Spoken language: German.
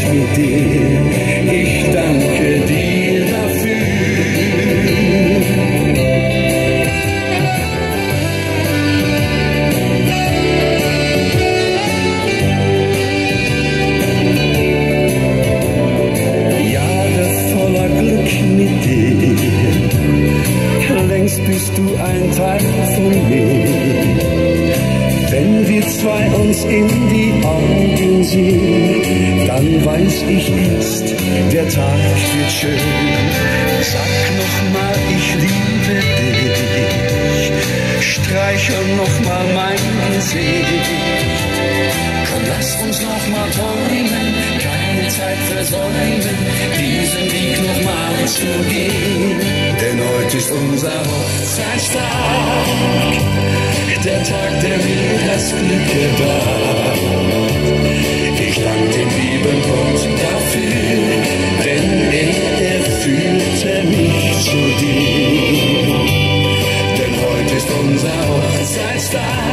mit dir. Ich danke dir dafür. Jahre voller Glück mit dir, längst bist du ein Teil von mir. Wenn wir zwei uns in die Augen sehen, dann weiß ich jetzt, der Tag wird schön. Sag nochmal, ich liebe dich, streichel nochmal mein Gesicht. Komm, lass uns nochmal träumen, keine Zeit versäumen, diesen Weg nochmal zu gehen. Denn heute ist unser Hochzeitstag, der Tag, der mir das Glück gebracht. Ich danke dem lieben Gott dafür, denn er führte mich zu dir. Denn heute ist unser Hochzeitstag.